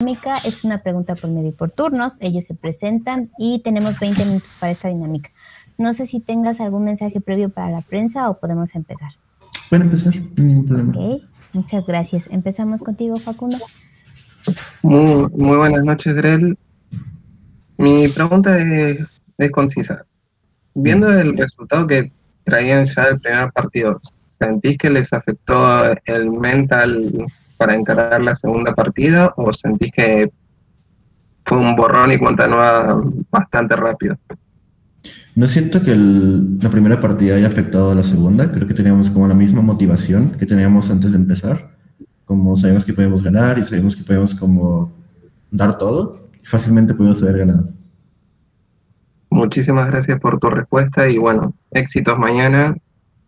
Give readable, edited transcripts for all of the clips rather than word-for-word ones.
dinámica es una pregunta por medio y por turnos. Ellos se presentan y tenemos 20 minutos para esta dinámica. No sé si tengas algún mensaje previo para la prensa o podemos empezar. Pueden empezar, no hay ningún problema. Ok, muchas gracias. Empezamos contigo, Facundo. Muy buenas noches, Grel. Mi pregunta es concisa. Viendo el resultado que traían ya del primer partido, ¿sentís que les afectó el mental para encarar la segunda partida o sentís que fue un borrón y cuenta nueva bastante rápido? No siento que la primera partida haya afectado a la segunda. Creo que teníamos como la misma motivación que teníamos antes de empezar. Como sabíamos que podíamos ganar y sabíamos que podíamos como dar todo, fácilmente pudimos haber ganado. Muchísimas gracias por tu respuesta y bueno, éxitos mañana.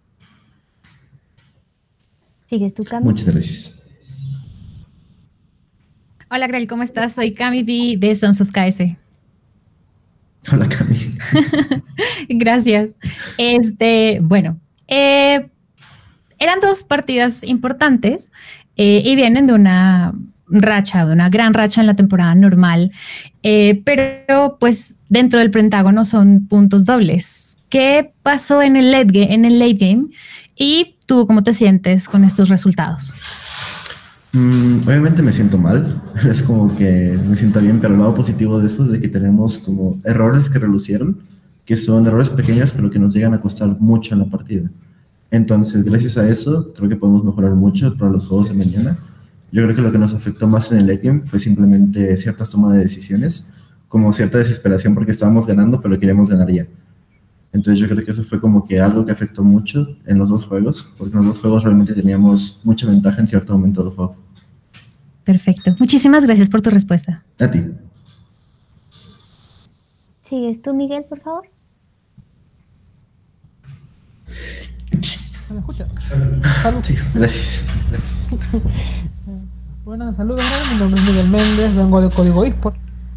¿Sigues tú, Cami? Muchas gracias. Hola, Grel, ¿cómo estás? Soy Cami B de Sons of KS. Hola, Cami. Gracias. Bueno, eran dos partidas importantes y vienen de una gran racha en la temporada normal, pero pues dentro del Pentágono son puntos dobles. ¿Qué pasó en el late game? ¿Y tú cómo te sientes con estos resultados? Obviamente me siento mal, es como que me siento bien, pero el lado positivo de eso es de que tenemos como errores que relucieron, que son errores pequeños, pero que nos llegan a costar mucho en la partida. Entonces, gracias a eso, creo que podemos mejorar mucho para los juegos de mañana. Yo creo que lo que nos afectó más en el late game fue simplemente ciertas tomas de decisiones, como cierta desesperación porque estábamos ganando, pero queríamos ganar ya. Entonces yo creo que eso fue como que algo que afectó mucho en los dos juegos, porque en los dos juegos realmente teníamos mucha ventaja en cierto momento del juego. Perfecto. Muchísimas gracias por tu respuesta. A ti. ¿Sigues tú, Miguel, por favor? ¿Me escucha? Sí, gracias. Buenas, saludos, mi nombre es Miguel Méndez, vengo de Código eSport.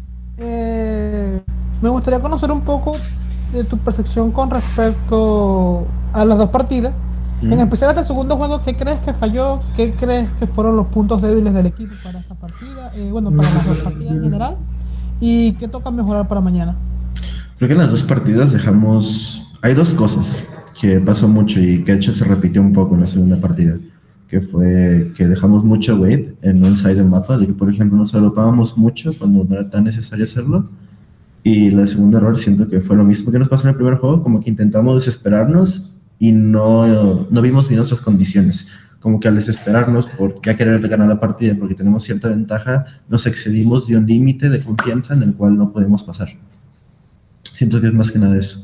Me gustaría conocer un poco de tu percepción con respecto a las dos partidas. En especial hasta el segundo juego, ¿qué crees que falló? ¿Qué crees que fueron los puntos débiles del equipo para esta partida? Bueno, para las dos partidas en general. ¿Y qué toca mejorar para mañana? Creo que en las dos partidas hay dos cosas que pasó mucho y que de hecho se repitió un poco en la segunda partida, que fue que dejamos mucho wave en un side del mapa, de que por ejemplo nos agrupábamos mucho cuando no era tan necesario hacerlo. Y el segundo error siento que fue lo mismo que nos pasó en el primer juego, como que intentamos desesperarnos y no vimos bien nuestras condiciones. Como que al desesperarnos por ya querer ganar la partida porque tenemos cierta ventaja, nos excedimos de un límite de confianza en el cual no podemos pasar. Siento que es más que nada eso.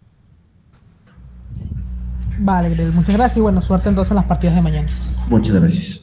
Vale, Greg, muchas gracias y bueno, suerte entonces en las partidas de mañana. Muchas gracias.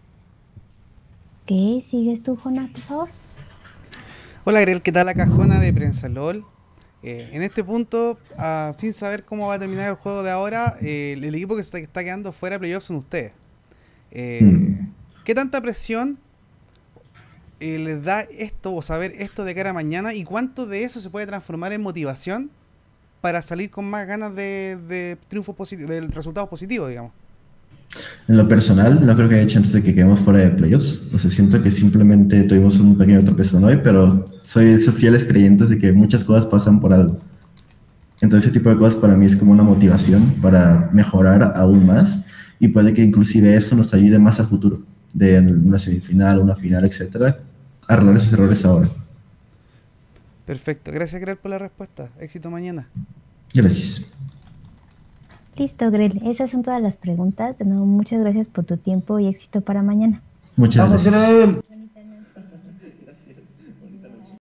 ¿Qué? ¿Sigues tú, Jonás, por favor? Hola, Grel, ¿qué tal? La cajona de Prensa LOL. En este punto, sin saber cómo va a terminar el juego de ahora, el equipo que está quedando fuera de playoffs son ustedes. ¿Qué tanta presión les da esto o saber esto de cara a mañana y cuánto de eso se puede transformar en motivación para salir con más ganas de triunfos positivos, de resultados positivos, digamos? En lo personal, no creo que haya chances de que quedemos fuera de playoffs. O sea, siento que simplemente tuvimos un pequeño tropezón hoy, pero soy de esos fieles creyentes de que muchas cosas pasan por algo. Entonces, ese tipo de cosas para mí es como una motivación para mejorar aún más y puede que inclusive eso nos ayude más a futuro, de una semifinal, una final, etcétera, a arreglar esos errores ahora. Perfecto. Gracias, Grel, por la respuesta. Éxito mañana. Gracias. Listo, Grel. Esas son todas las preguntas. De nuevo, muchas gracias por tu tiempo y éxito para mañana. Muchas gracias.